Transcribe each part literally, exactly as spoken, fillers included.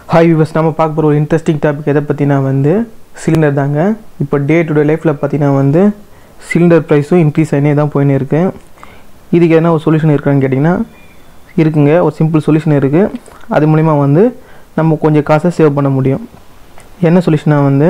Hi viewers, நம்ம பார்க்க போகிற ஒரு இன்ட்ரெஸ்டிங் டாபிக் எதை பற்றினா வந்து சிலிண்டர் தாங்க. இப்போ டே டு டே லைஃப்பில் பார்த்தீங்கன்னா வந்து சிலிண்டர் ப்ரைஸும் இன்க்ரீஸ் ஆகினே தான் போயின்னு இருக்குது. இதுக்கு எதனா ஒரு சொல்யூஷன் இருக்கான்னு கேட்டிங்கன்னா இருக்குங்க. ஒரு சிம்பிள் சொல்யூஷன் இருக்குது. அது மூலிமா வந்து நம்ம கொஞ்சம் காசை சேவ் பண்ண முடியும். என்ன சொல்யூஷனாக வந்து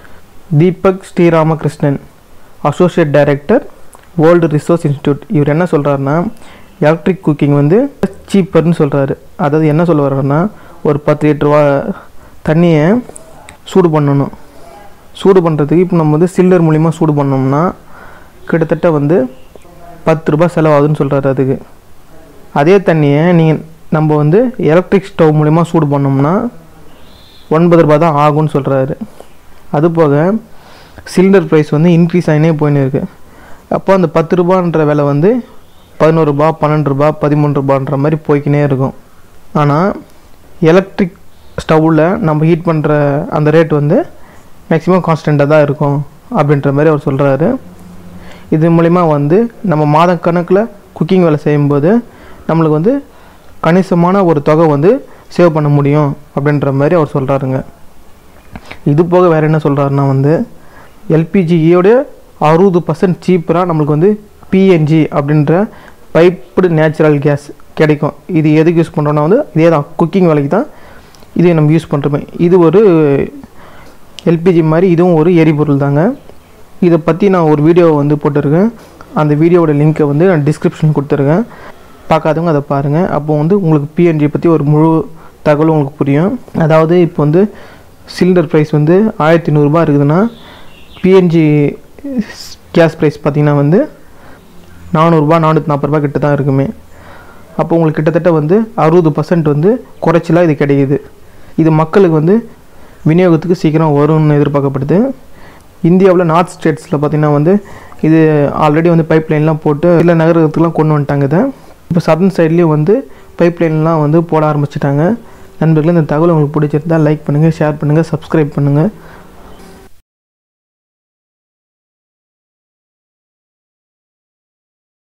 Deepak Sriramakrishnan, associate director, world resource institute, இவர் என்ன சொல்கிறாருன்னா எலக்ட்ரிக் குக்கிங் வந்து சீப்பர்னு சொல்கிறாரு. அதாவது என்ன சொல்ல வர்றாருன்னா ஒரு பத்து லிட்டர் ரூபா தண்ணியை சூடு பண்ணணும். சூடு பண்ணுறதுக்கு இப்போ நம்ம வந்து சிலிண்டர் மூலிமா சூடு பண்ணோம்னா கிட்டத்தட்ட வந்து பத்து ரூபா செலவாகுதுன்னு சொல்கிறாரு. அதுக்கு அதே தண்ணியை நீங்கள் நம்ம வந்து எலக்ட்ரிக் ஸ்டவ் மூலிமா சூடு பண்ணோம்னா ஒன்பது ரூபா தான் ஆகும்னு சொல்கிறாரு. அதுபோக சிலிண்டர் ப்ரைஸ் வந்து இன்க்ரீஸ் ஆகினே போயின்னு இருக்குது. அப்போ அந்த பத்து ரூபான்ற விலை வந்து பதினோரு ரூபா, பன்னெண்டு ரூபா, பதிமூணு ரூபான்ற மாதிரி போய்க்கினே இருக்கும். ஆனால் எலக்ட்ரிக் ஸ்டவ்வில் நம்ம ஹீட் பண்ணுற அந்த ரேட் வந்து மேக்ஸிமம் கான்ஸ்டண்ட்டாக தான் இருக்கும் அப்படின்ற மாதிரி அவர் சொல்கிறாரு. இது மூலிமா வந்து நம்ம மாத கணக்கில் குக்கிங் வேலை செய்யும்போது நம்மளுக்கு வந்து கணிசமான ஒரு தொகை வந்து சேவ் பண்ண முடியும் அப்படின்ற மாதிரி அவர் சொல்கிறாருங்க. இது போக வேறு என்ன சொல்கிறாருன்னா வந்து எல்பிஜியோட அறுபது பர்சன்ட் சீப்பராக நம்மளுக்கு வந்து பிஎன்ஜி அப்படின்ற பைப்டு நேச்சுரல் கேஸ் கிடைக்கும். இது எதுக்கு யூஸ் பண்ணுறோன்னா வந்து இதே தான் குக்கிங் வேலைக்கு தான் இதை நம்ம யூஸ் பண்ணுறோமே. இது ஒரு எல்பிஜி மாதிரி இதுவும் ஒரு எரிபொருள் தாங்க. இதை பற்றி நான் ஒரு வீடியோ வந்து போட்டிருக்கேன். அந்த வீடியோவோட லிங்க்கை வந்து நான் டிஸ்கிரிப்ஷன் கொடுத்துருக்கேன். பார்க்காதவங்க அதை பாருங்கள். அப்போது வந்து உங்களுக்கு பிஎன்ஜி பற்றி ஒரு முழு தகவலும் உங்களுக்கு புரியும். அதாவது இப்போ வந்து சிலிண்டர் ப்ரைஸ் வந்து ஆயிரத்தி நூறுரூபா இருக்குதுன்னா பிஎன்ஜி கேஸ் ப்ரைஸ் பார்த்திங்கன்னா வந்து நானூறுரூபா நானூற்றி நாற்பது ரூபா கிட்ட தான் இருக்குமே. அப்போ உங்களுக்கு கிட்டத்தட்ட வந்து அறுபது பர்சன்ட் வந்து குறைச்சலாக இது கிடைக்குது. இது மக்களுக்கு வந்து விநியோகத்துக்கு சீக்கிரம் வரும்னு எதிர்பார்க்கப்படுது. இந்தியாவில் நார்த் ஸ்டேட்ஸில் பார்த்திங்கன்னா வந்து இது ஆல்ரெடி வந்து பைப் லைன்லாம் போட்டு இல்லை நகரத்துக்குலாம் கொண்டு வந்துட்டாங்க. இதை இப்போ சதர்ன் சைட்லேயும் வந்து பைப் லைன்லாம் வந்து போட ஆரம்பிச்சிட்டாங்க. நண்பர்களே, இந்த தகவல் உங்களுக்கு பிடிச்சிருந்தால் லைக் பண்ணுங்கள், ஷேர் பண்ணுங்கள், சப்ஸ்கிரைப் பண்ணுங்கள்.